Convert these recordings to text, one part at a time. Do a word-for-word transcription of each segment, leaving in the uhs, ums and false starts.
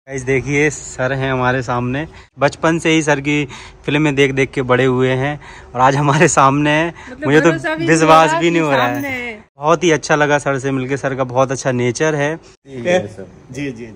Guys देखिए sir हैं हमारे सामने, बचपन से ही सर की फिल्में देख देख के बड़े हुए हैं और आज हमारे सामने हैं। मतलब मुझे तो विश्वास भी नहीं हो रहा है। बहुत ही अच्छा लगा सर से मिलके, सर का बहुत अच्छा नेचर है। जी जी जी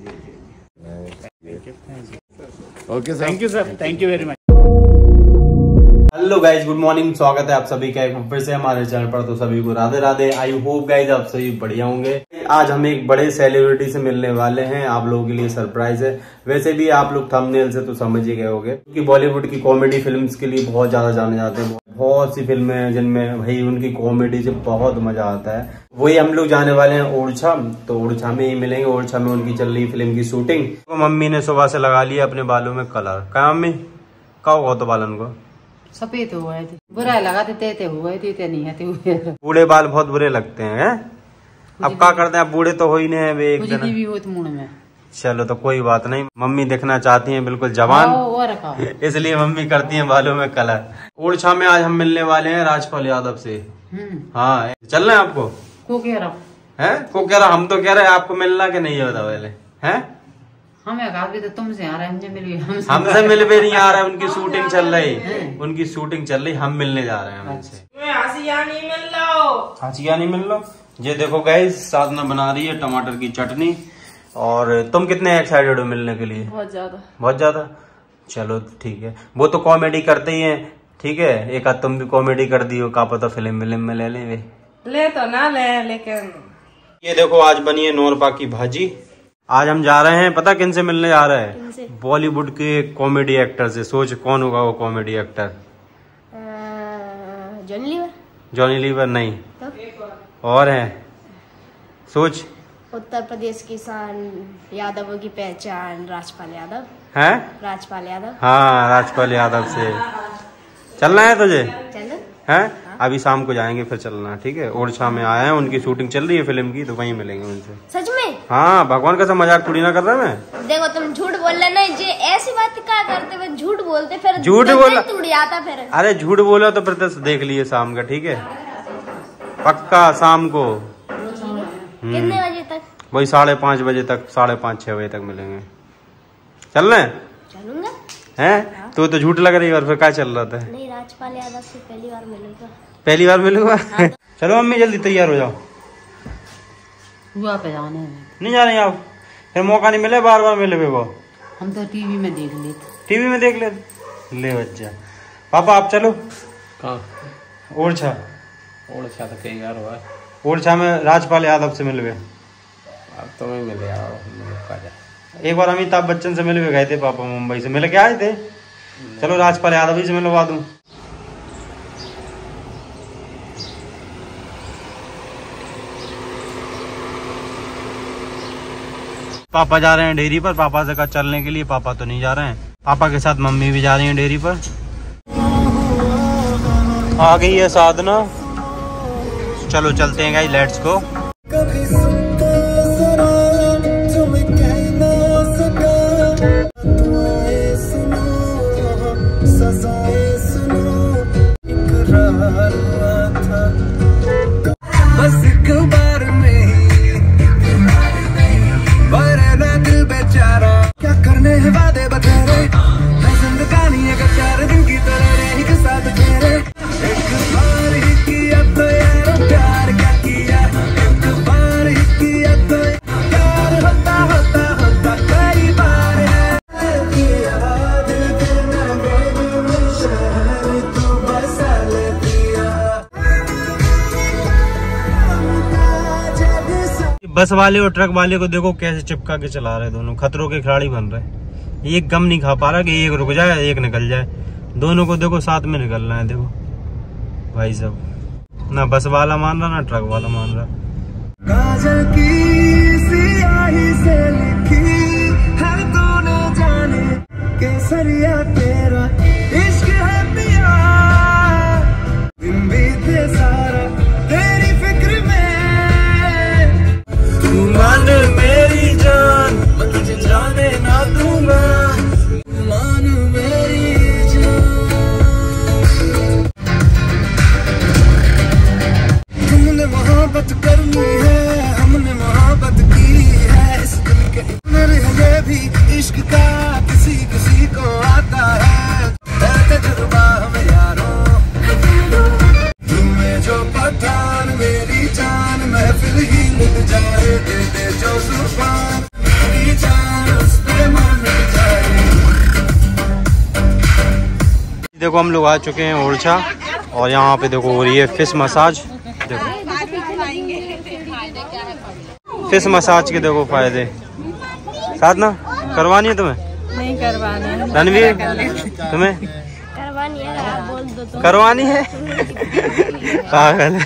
okay thank you sir, thank you very much. Hello guys, good morning, स्वागत है आप सभी का एक फिर से हमारे चैनल पर। तो सभी को Radhe Radhe. I hope guys आप सभी बढ़िया होंगे। आज हम एक बड़े सेलिब्रिटी से मिलने वाले हैं, आप लोगों के लिए सरप्राइज है। वैसे भी आप लोग थंबनेल से तो समझ ही गए होंगे कि बॉलीवुड की कॉमेडी फिल्म्स के लिए बहुत ज्यादा जाने जाते हैं। बहुत सी फिल्में हैं जिनमें भाई उनकी कॉमेडी से बहुत मजा आता है। वही हम लोग जाने वाले हैं ओरछा, तो ओरछा में ही मिलेंगे। ओरछा में उनकी चल रही फिल्म की शूटिंग। तो मम्मी ने सुबह से लगा लिया अपने बालों में कलर। क्या मम्मी क्या हुआ तो बालन को? सफेद हुए थे, बुरा लगा थे, ते हुए थे, ते नहीं आते हुए। बूढ़े बाल बहुत बुरे लगते हैं। अब क्या करते हैं, बूढ़े तो हो ही नहीं है वे एक दिन भी हो तो मुंह में। चलो तो कोई बात नहीं, मम्मी देखना चाहती हैं बिल्कुल जवान, इसलिए मम्मी करती हैं बालों में कलर। ओरछा में आज हम मिलने वाले हैं राजपाल यादव से। हाँ चल रहे हैं आपको को कह रहा है को कह रहा हम तो कह रहे हैं आपको मिलना के नहीं होता पहले है। हमें कहा भी तो तुमसे आ रहा है, हमसे मिल हमसे, हमसे मिल भी नहीं आ रहा है। उनकी शूटिंग चल रही उनकी शूटिंग चल रही हम मिलने जा रहे हैं उनसे। हंसिया नहीं मिल लो, हंसिया नहीं मिल लो। ये देखो गाइस, साधना बना रही है टमाटर की चटनी। और तुम कितने एक्साइटेड हो मिलने के लिए? बहुत ज्यादा बहुत ज्यादा। चलो ठीक है, वो तो कॉमेडी करते ही है, ठीक है। एक आध तुम भी कॉमेडी कर दी हो, का पता फिल्म विल्म में ले लें वे। ले तो ना ले, लेकिन ये देखो आज बनी है नौरपा की भाजी। आज हम जा रहे हैं, पता किन से मिलने जा रहे हैं? बॉलीवुड के कॉमेडी एक्टर से। सोच कौन होगा वो कॉमेडी एक्टर? जॉनी लीवर। जॉनी लीवर नहीं तो? और है, सोच। उत्तर प्रदेश की शान, यादवों की पहचान, राजपाल यादव है। राजपाल यादव, हाँ राजपाल यादव से चलना है तुझे? चलो है हाँ? अभी शाम को जाएंगे फिर चलना, ठीक है। ओरछा में आए हैं, उनकी शूटिंग चल रही है फिल्म की, तो वहीं मिलेंगे उनसे। सच में? हाँ भगवान का सब मजाक थोड़ी ना कर रहा मैं। देखो तुम झूठ बोल रहे ना, जे ऐसी बात क्या करते हुए झूठ बोलते, फिर झूठ बोला टूट जाता फिर। अरे झूठ बोला तो फिर तो देख लिए शाम का, ठीक है पक्का शाम को। कितने बजे तक? वही साढ़े पाँच बजे तक, साढ़े पाँच छह बजे तक मिलेंगे। चल रहे चलूंगा है। तो तो झूठ लग रही है और फिर क्या चल रहा था? नहीं, राजपाल यादव से पहली बार मिलूंगा। पहली बार मिलूंगा? हाँ। चलो मम्मी जल्दी तैयार हो जाओ। हुआ पे जाने नहीं जा रहे आप? फिर मौका नहीं मिले, बार बार मिले वो। हम तो टीवी में देख लेते। टीवी में देख लेते। ले बच्चा पापा आप चलो। कहाँ? ओरछा। ओरछा तो कई बार हुआ। ओरछा में राजपाल यादव से मिलवे। अब तो मैं मिले आओ। एक बार अमिताभ बच्चन से मिलवे गए थे पापा, मुंबई से मिल के आए थे। चलो राजपाल यादव ही से मिलवा दूं। पापा जा रहे हैं डेयरी पर, पापा से कहा चलने के लिए, पापा तो नहीं जा रहे हैं। पापा के साथ मम्मी भी जा रही हैं डेयरी पर। आ गई है साधना, चलो चलते हैं गाइस, लेट्स गो। बस एक बार में दिल बेचारा, क्या करने हैं वादे बतेरे, जिंदगानी अगर चार दिन की तरह रही के साथ तेरे। एक बार ही किया तो यार प्यार, क्या किया एक बार ही किया तो प्यार, होता होता होता कई बार है। दिल के नगरी में शहर तू बसा ले दिया। बस वाले और ट्रक वाले को देखो कैसे चिपका के चला रहे, दोनों खतरों के खिलाड़ी बन रहे। एक गम नहीं खा पा रहा कि एक रुक जाए एक निकल जाए, दोनों को देखो साथ में निकलना है। देखो भाई साहब, ना बस वाला मान रहा ना ट्रक वाला मान रहा। काजल की सियाही से लिखी है तूने जाने, केसरिया तेरा इश्क है पिया, दिन बीते सारा तेरी फिक्र में, तू मान मेरी जान, मैं तुझे जाने ना दूंगा, मान मेरी जान। तुमने मोहब्बत करनी है, हमने मोहब्बत की है, इस दिल के अंदर है ये भी इश्क का किसी किसी को आता है, तजुर्बा हमें यारों। तुम्हें जो पठान मेरी जान महफिल ही लुट जाए, दे दे जो जुबान मेरी जान उस पे मान जाए। देखो हम लोग आ चुके हैं ओरछा और यहाँ पे देखो हो रही है फिश मसाज। देखो फिश मसाज के देखो फायदे। साधना करवानी है तुम्हें? नहीं करवानी है। रणवीर तुम्हें करवानी है? बोल दो तो। करवानी है? पागल।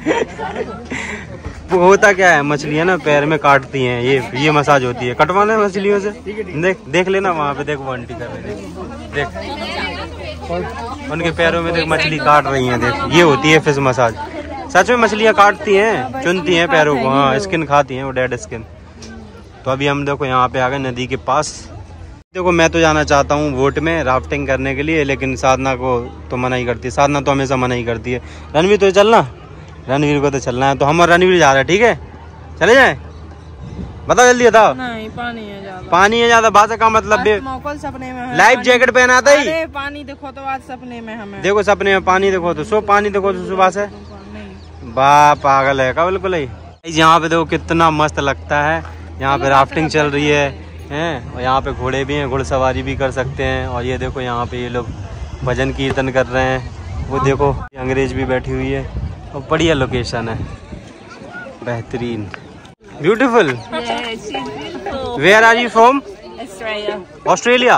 होता क्या है, मछलियाँ ना पैर में काटती हैं, ये ये मसाज होती है। कटवाना है मछलियों से। देख देख लेना वहाँ पे, देखो आंटी कर रही है, देख उनके पैरों में देख मछली काट रही हैं। देख ये होती है फिश मसाज। सच में मछलियाँ काटती हैं, चुनती हैं पैरों को। हाँ स्किन खाती हैं वो, डेड स्किन। तो अभी हम देखो यहाँ पे आ गए नदी के पास। देखो मैं तो जाना चाहता हूँ बोट में राफ्टिंग करने के लिए, लेकिन साधना को तो मना ही करती है। साधना तो हमेशा मना ही करती है। रणवीर तो चलना, रणवीर को तो चलना है, तो हम और रणवीर जा रहे हैं। ठीक है चले जाए? बताओ जल्दी बताओ। नहीं पानी है ज्यादा। पानी है ज्यादा, बात का मतलब सपने में लाइफ जैकेट पहना था ही। अरे पानी देखो तो आज सपने में हमें। देखो सपने में पानी देखो तो सो पानी देखो तो सुबह से बा पागल है का बिल्कुल ही। यहाँ पे देखो कितना मस्त लगता है। यहाँ पे राफ्टिंग चल रही है हैं, और यहाँ पे घोड़े भी हैं, घुड़सवारी भी कर सकते हैं। और ये देखो यहाँ पे ये लोग भजन कीर्तन कर रहे हैं। वो देखो अंग्रेज भी बैठी हुई है और बढ़िया लोकेशन है, बेहतरीन, beautiful. Where are you from? Australia.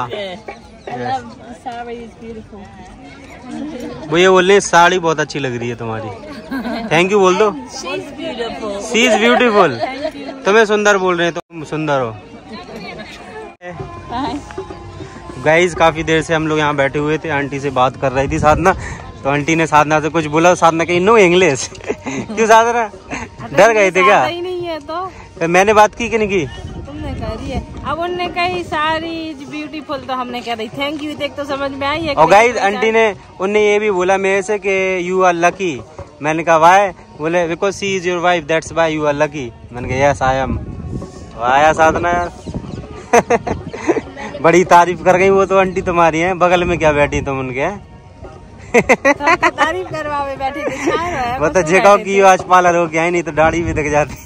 वो ये बोल रहे साड़ी बहुत अच्छी लग रही है तुम्हारी। थैंक यू बोल दो। She is beautiful. तुम्हें सुंदर बोल रहे हैं, तुम सुंदर हो। गाइज काफी देर से हम लोग यहाँ बैठे हुए थे, आंटी से बात कर रही थी साधना। तो आंटी ने साधना से कुछ बोला, साधना कही नो इंग्लिश। क्यों साधना डर गए थे क्या? ही नहीं है तो, तो मैंने बात की कि नहीं की? तुमने करी है। अब उनने कही सारी ब्यूटीफुल, तो हमने कह दी थैंक यू। देख तो समझ में आई है। और गाइज आंटी ने उनने ये भी बोला मेरे से कि यू आर लकी। मैंने कहा वाई? बोले because she is your wife that's why you are lucky. मैंने कहा यस आई एम। आया साधना यार। बड़ी तारीफ कर गई वो तो आंटी तुम्हारी है। बगल में क्या बैठी तुम उनके? तारीफ करवावे बैठी थी। वो तो जगह की आज पार्लर हो गया, नहीं तो दाढ़ी भी दिख जाती।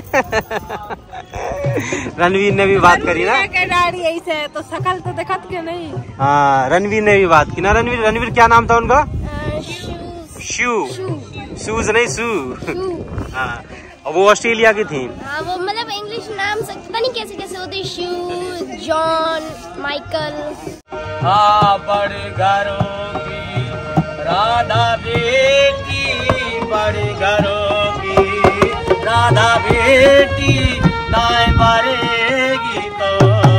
रणवीर ने भी बात करी ना, दाढ़ी ऐसे तो शकल तो दिखत के नहीं। हाँ रणवीर ने भी बात की ना। रणवीर रणवीर क्या नाम था उनका? शू। शूज नहीं शू। हाँ वो ऑस्ट्रेलिया की थी। हाँ वो मतलब इंग्लिश नाम से पता नहीं कैसे कैसे होते, शू, जॉन, माइकल। हाँ बड़े घरों की राधा बेटी, बड़े घरों की राधा बेटी, नाय मारेगी तो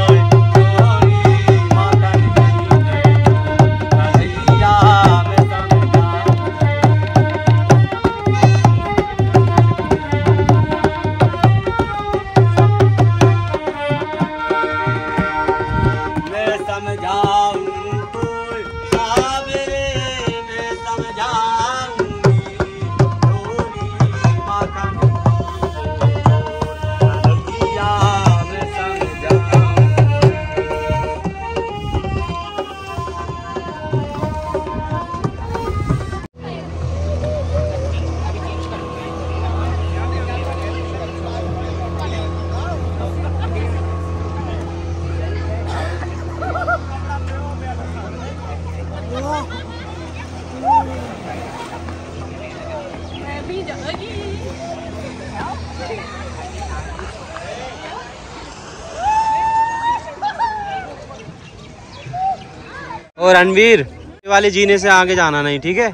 और रणवीर वाले जीने से आगे जाना नहीं, ठीक है?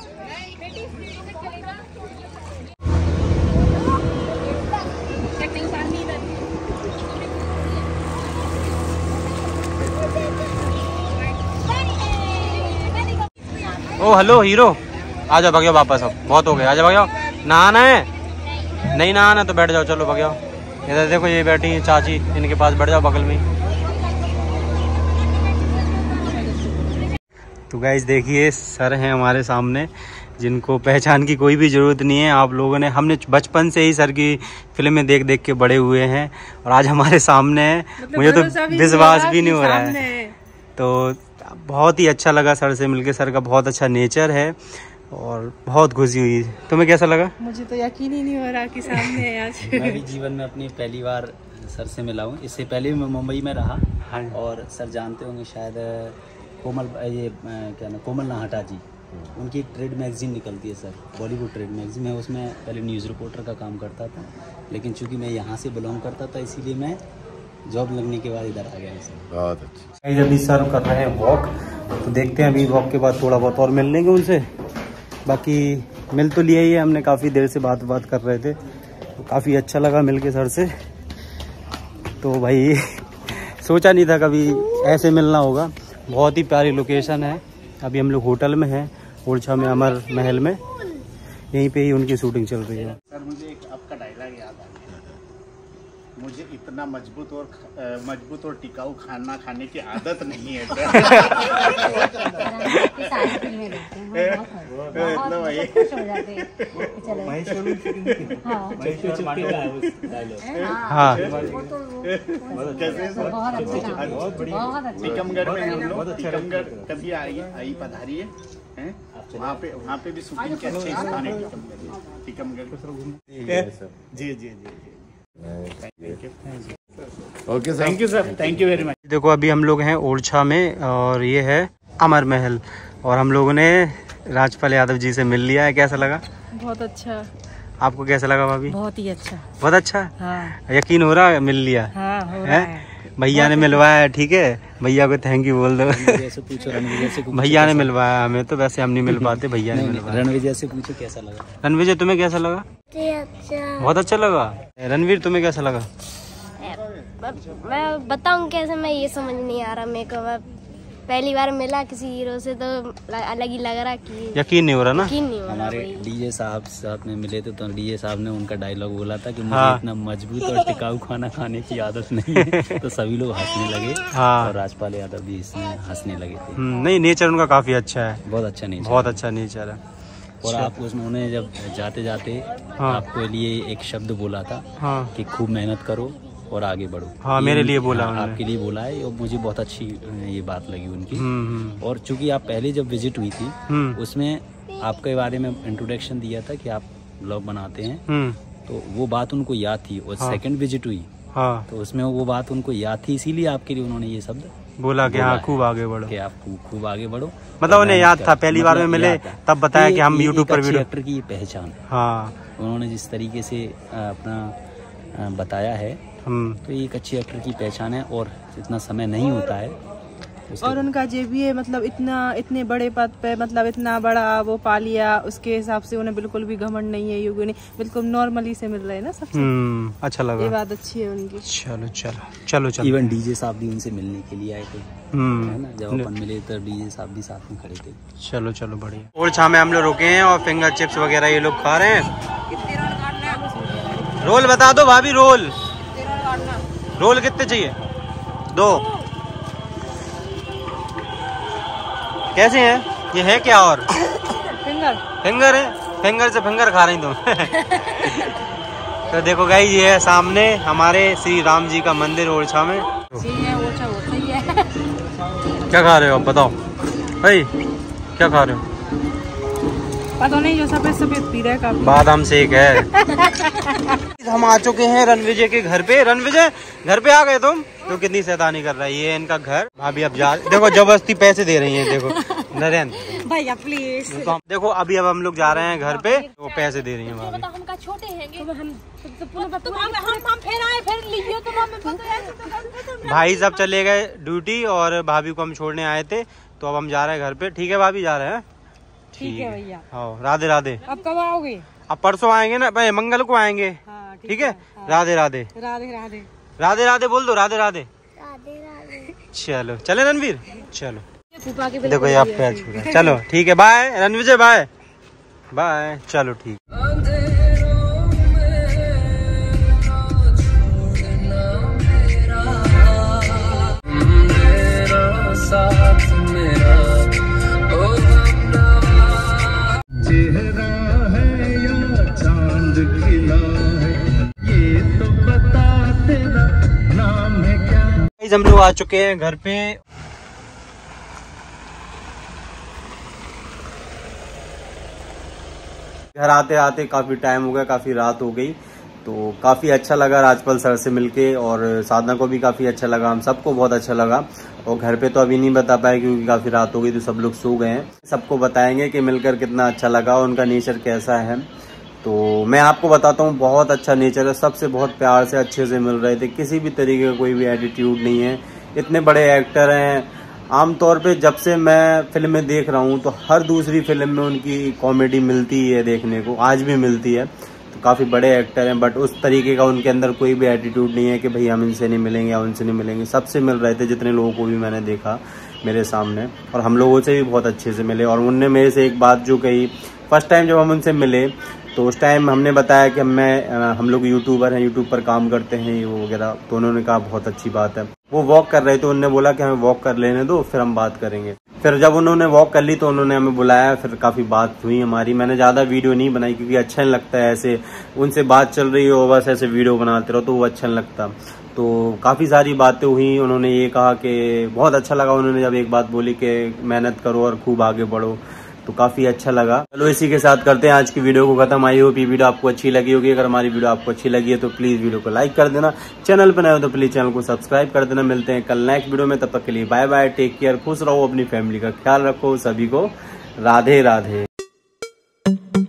ओ हेलो हीरो, आ जाओ भगो वापस। अब बहुत हो गया, आ जाओ भगो। नहाना है? नहीं नहाना तो बैठ जाओ, चलो भगो। इधर देखो ये बैठी है चाची, इनके पास बैठ जाओ बगल में। तो गाइस देखिए सर हैं हमारे सामने, जिनको पहचान की कोई भी ज़रूरत नहीं है। आप लोगों ने, हमने बचपन से ही सर की फिल्में देख देख के बड़े हुए हैं और आज हमारे सामने है। मतलब मुझे तो विश्वास भी नहीं हो रहा है। तो बहुत ही अच्छा लगा सर से मिलके। सर का बहुत अच्छा नेचर है और बहुत खुशी हुई। तुम्हें कैसा लगा? मुझे तो यकीन ही नहीं हो रहा कि सामने है आज। मैं भी जीवन में अपनी पहली बार सर से मिला हूँ। इससे पहले भी मैं मुंबई में रहा। हाँ। और सर जानते होंगे शायद, कोमल, ये क्या नाम, कोमल नाहटा जी, उनकी एक ट्रेड मैगजीन निकलती है सर, बॉलीवुड ट्रेड मैगजीन। मैं उसमें पहले न्यूज़ रिपोर्टर का काम करता था, लेकिन चूंकि मैं यहाँ से बिलोंग करता था इसीलिए मैं जॉब लगने के बाद इधर आ गया सर। बहुत अच्छा। अभी सर कर रहे हैं वॉक, तो देखते हैं अभी वॉक के बाद थोड़ा बहुत और मिल लेंगे उनसे। बाकी मिल तो लिया ही है हमने, काफ़ी देर से बात बात कर रहे थे, तो काफ़ी अच्छा लगा मिल के सर से। तो भाई सोचा नहीं था कभी ऐसे मिलना होगा। बहुत ही प्यारी लोकेशन है। अभी हम लोग होटल में हैं, ओरछा में, अमर महल में। यहीं पे ही उनकी शूटिंग चल रही है। सर मुझे एक आपका डायलॉग याद आ गया, मुझे इतना मजबूत और मजबूत और टिकाऊ खाना खाने की आदत नहीं है सर। हाँ, टीकमगढ़ में हम लोग, टीकमगढ़ कभी आई आई पधारी है, वहाँ पे वहाँ पे भी शूटिंग के अच्छे स्थान है टीकमगढ़। जी जी जी okay, thank you sir, thank you very much. देखो अभी हम लोग हैं ओरछा में और ये है अमर महल, और हम लोगों ने राजपाल यादव जी से मिल लिया है। कैसा लगा? बहुत अच्छा। आपको कैसा लगा भाभी? बहुत ही अच्छा। बहुत अच्छा। हाँ। यकीन हो रहा है मिल लिया? हाँ, हो रहा है। भैया ने मिलवाया, ठीक है, भैया को थैंक यू बोल दो। रणविजय से भैया ने मिलवाया हमें, तो वैसे हम नहीं मिल पाते, भैया ने मिलवाया। रणविजय से पूछो कैसा लगा। रणविजय तुम्हें कैसा लगा? अच्छा। बहुत अच्छा लगा। रणवीर तुम्हें कैसा लगा? मैं बताऊं कैसे, मैं ये समझ नहीं आ रहा मेरे को। मैं पहली बार मिला किसी हीरो से तो अलग ही लग रहा कि यकीन नहीं हो रहा ना। यकीन नहीं हो रहा। हमारे डीजे साहब साथ में मिले थे, तो डीजे साहब ने उनका डायलॉग बोला था कि मुझे हाँ। इतना मजबूत और टिकाऊ खाना खाने की आदत नहीं है। तो सभी लोग हंसने लगे। हाँ। और राजपाल यादव भी इसमें हंसने लगे थे। नहीं, नेचर उनका काफी अच्छा है। बहुत अच्छा नेचर, बहुत अच्छा नेचर है। और आप उसने जब जाते जाते हाँ। आपके लिए एक शब्द बोला था हाँ। कि खूब मेहनत करो और आगे बढ़ो। हाँ, मेरे लिए बोला हाँ, उन्होंने। आपके लिए बोला है, और मुझे बहुत अच्छी ये बात लगी उनकी। हम्म, और चूंकि आप पहले जब विजिट हुई थी हम्म, उसमें आपके बारे में इंट्रोडक्शन दिया था कि आप ब्लॉग बनाते हैं, हम्म, तो वो बात उनको याद थी। और हाँ। सेकंड विजिट हुई हाँ, तो उसमें वो बात उनको याद थी, इसीलिए आपके लिए उन्होंने ये शब्द बोला कि बोला हाँ है खूब आगे बढ़ो। कि आप खूब खूब आगे बढ़ो। मतलब उन्हें याद था, पहली बार में मतलब मिले याद था। तब बताया ये- कि हम ये यूट्यूब एक पर अच्छे वीडियो। एक्टर की ये पहचान है। हाँ। उन्होंने जिस तरीके से अपना बताया है, हम्म। तो ये एक अच्छी एक्टर की पहचान है। और इतना समय नहीं होता है उसके और उनका जो भी है, मतलब इतना इतने बड़े पद पे, मतलब इतना बड़ा वो पा लिया, उसके हिसाब से उन्हें बिल्कुल भी घमंड नहीं है, युग नहीं, बिल्कुल नॉर्मली से मिल रहे हैं ना सबसे। हम्म, अच्छा ये लगा। बात अच्छी है उनकी। चलो चलो चलो चलो। इवन डीजे साहब भी उनसे मिलने के लिए आए थे, हम्म, है ना। जब अपन मिले तो डीजे साहब भी साथ में खड़े थे। चलो चलो बढ़िया। ओरछा में हम लोग रुके हैं और फिंगर चिप्स वगैरह ये लोग खा रहे हैं। रोल बता दो भाभी, रोल रोल कितने चाहिए? दो। कैसे हैं ये? है क्या? और फिंगर फिंगर है, फिंगर से फिंगर खा रही तुम। तो देखो गाइस, ये है सामने हमारे श्री राम जी का मंदिर ओरछा में। क्या खा रहे हो आप बताओ भाई, क्या खा रहे हो? पता नहीं, जो सफेद सफेद पी रहे का बादाम शेक है। हम आ चुके हैं रणविजय के घर पे। रणविजय घर पे आ गए तुम? तो कितनी शैतानी कर रहा है। ये इनका घर। भाभी अब जा, देखो जबरदस्ती पैसे दे रही हैं। देखो नरेंद्र भैया प्लीज। तो हम देखो अभी अब हम लोग जा रहे हैं घर पे, तो पैसे दे रही हैं भाभी। हम छोटे हैं, भाई सब चले गए ड्यूटी और भाभी को हम छोड़ने आए थे, तो अब हम जा रहे हैं घर पे। ठीक है भाभी, जा रहे हैं। ठीक है भैया। हाँ, राधे राधे। अब कब आओगे? अब परसों आएंगे ना भाई, मंगल को आएंगे। हाँ, ठीक है। राधे राधे। राधे राधे। राधे राधे बोल दो, राधे राधे। राधे राधे। चलो चले रणवीर, चलो। फूफा के देखो ये आप पैर छू रहे हैं। चलो ठीक है, बाय रणविजय, बाय बाय। चलो ठीक। साथ मेरा ओ अपना हम लोग आ चुके हैं घर पे। घर आते आते काफी टाइम हो गया, काफी रात हो गई, तो काफी अच्छा लगा राजपाल सर से मिलके, और साधना को भी काफी अच्छा लगा, हम सबको बहुत अच्छा लगा। और घर पे तो अभी नहीं बता पाए क्योंकि काफी रात हो गई, तो सब लोग सो गए हैं। सबको बताएंगे कि मिलकर कितना अच्छा लगा, उनका नेचर कैसा है। तो मैं आपको बताता हूँ, बहुत अच्छा नेचर है, सबसे बहुत प्यार से अच्छे से मिल रहे थे, किसी भी तरीके का कोई भी एटीट्यूड नहीं है। इतने बड़े एक्टर हैं, आमतौर पे जब से मैं फिल्में देख रहा हूँ तो हर दूसरी फिल्म में उनकी कॉमेडी मिलती है देखने को, आज भी मिलती है। तो काफ़ी बड़े एक्टर हैं, बट उस तरीके का उनके अंदर कोई भी एटीट्यूड नहीं है कि भाई हम इनसे नहीं मिलेंगे या उनसे नहीं मिलेंगे। सबसे मिल रहे थे, जितने लोगों को भी मैंने देखा मेरे सामने, और हम लोगों से भी बहुत अच्छे से मिले। और उनने मेरे से एक बात जो कही, फर्स्ट टाइम जब हम उनसे मिले तो उस टाइम हमने बताया कि मैं हम लोग यूट्यूबर हैं, यूट्यूब पर काम करते हैं ये वगैरह, तो उन्होंने कहा बहुत अच्छी बात है। वो वॉक कर रहे थे, उन्होंने बोला कि हमें वॉक कर लेने दो, फिर हम बात करेंगे। फिर जब उन्होंने वॉक कर ली तो उन्होंने हमें बुलाया, फिर काफ़ी बात हुई हमारी। मैंने ज़्यादा वीडियो नहीं बनाई क्योंकि अच्छा नहीं लगता है ऐसे उनसे बात चल रही हो बस ऐसे वीडियो बनाते रहो, तो वो अच्छा नहीं लगता। तो काफ़ी सारी बातें हुई। उन्होंने ये कहा कि बहुत अच्छा लगा, उन्होंने जब एक बात बोली कि मेहनत करो और खूब आगे बढ़ो, तो काफ़ी अच्छा लगा। चलो इसी के साथ करते हैं आज की वीडियो को खत्म। आई होप ये वीडियो आपको अच्छी लगी होगी। अगर हमारी वीडियो आपको अच्छी लगी है तो प्लीज़ वीडियो को लाइक कर देना, चैनल पर नए हो तो प्लीज़ चैनल को सब्सक्राइब कर देना। मिलते हैं कल नेक्स्ट वीडियो में, तब तक के लिए बाय बाय, टेक केयर, खुश रहो, अपनी फैमिली का ख्याल रखो। सभी को राधे राधे।